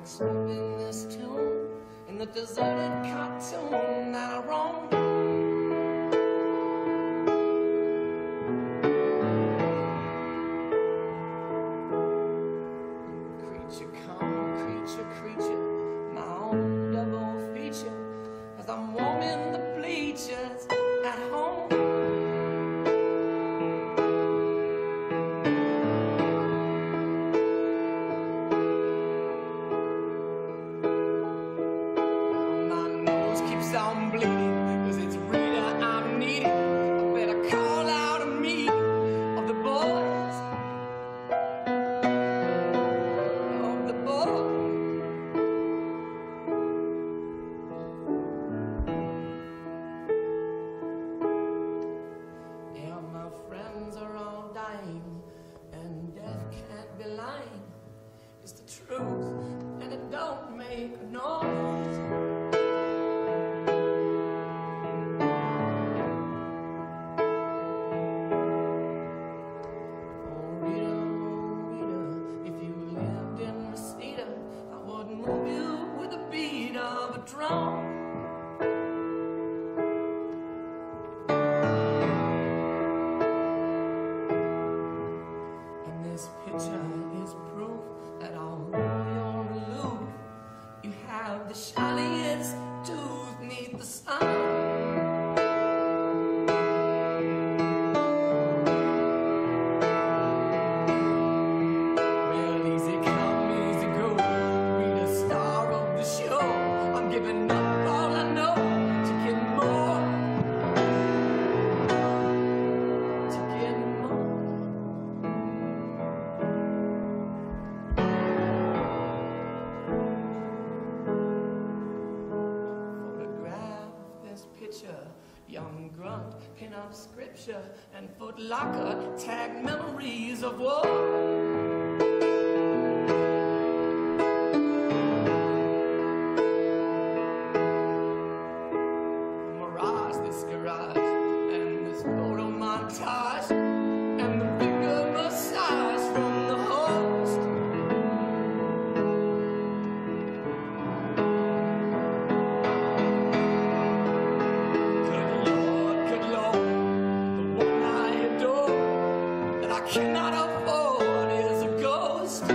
smoking this tune in the deserted cartoon that I roam. Creature come, creature, creature, my own double feature, as I'm warming the bleachers at home. I'm bleeding, cause it's Rita I'm needing. I better call out a meeting of the boys, of the boys. Yeah, my friends are all dying, and death can't be lying. It's the truth, and it don't make a noise. Move you with the beat of a drum. And this picture is proof that although you're aloof, you have the shiniest tooth neath the sun. Giving up all I know to get more, to get more. Photograph this picture, young grunt, pin up scripture, and Foot Locker tag memories of war. Garage and this photo montage and the finger massage from the host. Good Lord, the one I adore that I cannot afford is a ghost.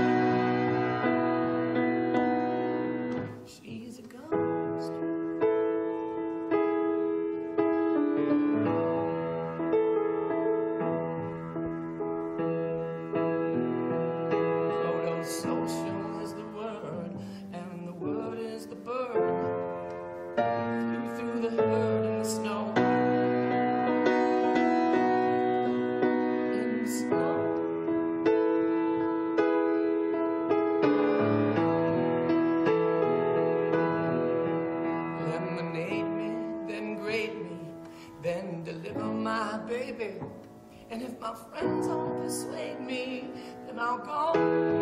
She's a ghost. Social is the word, and the word is the bird. Flew through the herd in the snow. In the snow. Lemonade me, then grade me, then deliver my baby. And if my friends don't persuade me, then I'll go.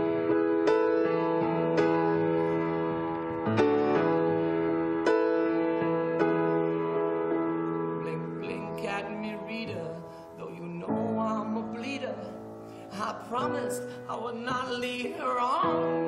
At me, reader, though you know I'm a bleeder. I promised I would not lead her on,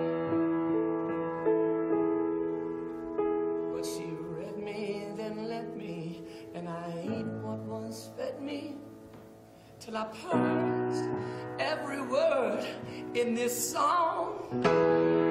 but she read me, then let me, and I ate what was fed me, till I purged every word in this song.